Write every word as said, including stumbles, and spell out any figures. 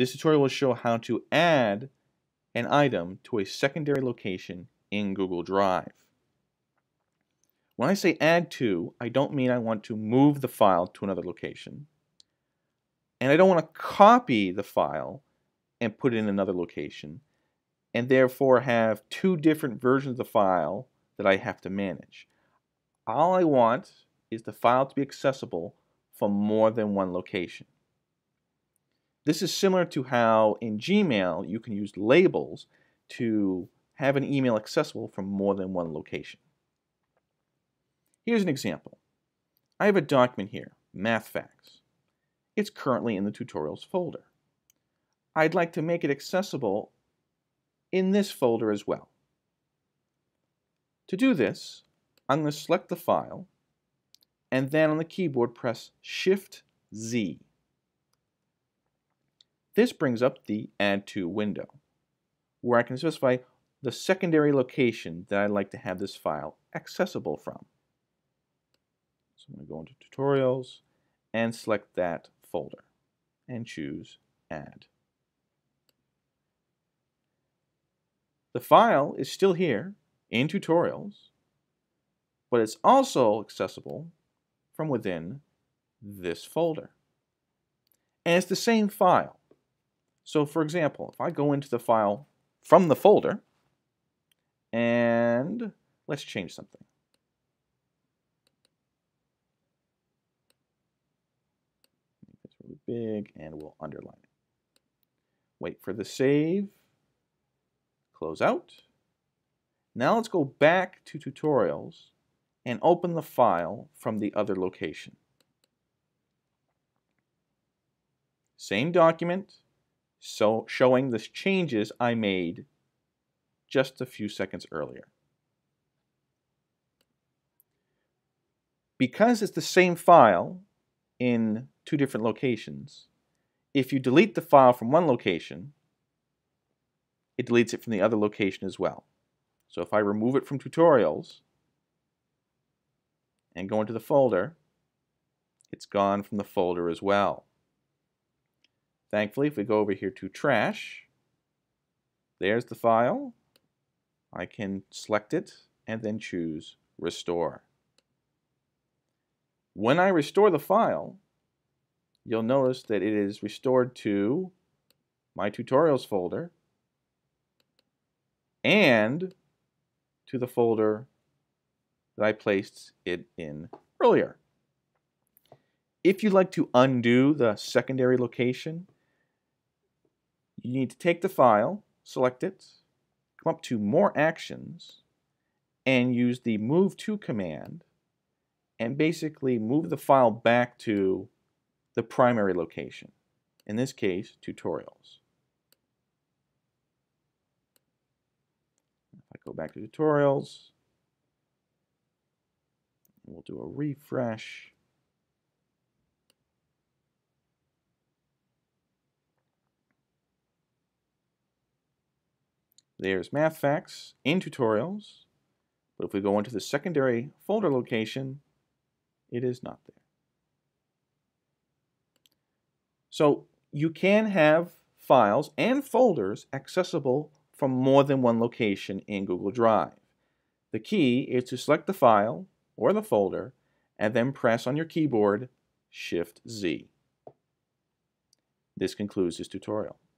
This tutorial will show how to add an item to a secondary location in Google Drive. When I say add to, I don't mean I want to move the file to another location. And I don't want to copy the file and put it in another location, and therefore have two different versions of the file that I have to manage. All I want is the file to be accessible from more than one location. This is similar to how in Gmail you can use labels to have an email accessible from more than one location. Here's an example. I have a document here, math facts. It's currently in the tutorials folder. I'd like to make it accessible in this folder as well. To do this, I'm going to select the file and then on the keyboard press Shift Z. This brings up the Add To window, where I can specify the secondary location that I'd like to have this file accessible from. So I'm going to go into Tutorials and select that folder and choose Add. The file is still here in Tutorials, but it's also accessible from within this folder. And it's the same file. So for example, if I go into the file from the folder, and let's change something. Make this really big, and we'll underline it. Wait for the save. Close out. Now let's go back to Tutorials and open the file from the other location. Same document, so showing the changes I made just a few seconds earlier. Because it's the same file in two different locations, if you delete the file from one location, it deletes it from the other location as well. So if I remove it from Tutorials and go into the folder, it's gone from the folder as well. Thankfully, if we go over here to Trash, there's the file. I can select it and then choose Restore. When I restore the file, you'll notice that it is restored to my Tutorials folder and to the folder that I placed it in earlier. If you'd like to undo the secondary location, you need to take the file, select it, come up to More Actions, and use the Move To command, and basically move the file back to the primary location, in this case, Tutorials. If I go back to Tutorials, we'll do a refresh. There's Math Facts in Tutorials, but if we go into the secondary folder location, it is not there. So you can have files and folders accessible from more than one location in Google Drive. The key is to select the file or the folder and then press on your keyboard Shift Z. This concludes this tutorial.